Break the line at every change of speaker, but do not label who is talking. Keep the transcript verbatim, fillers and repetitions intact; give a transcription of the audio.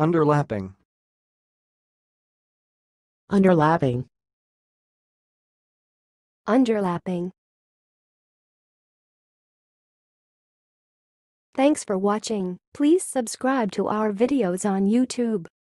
underlapping,
underlapping,
underlapping. Thanks for watching. Please subscribe to our videos on YouTube.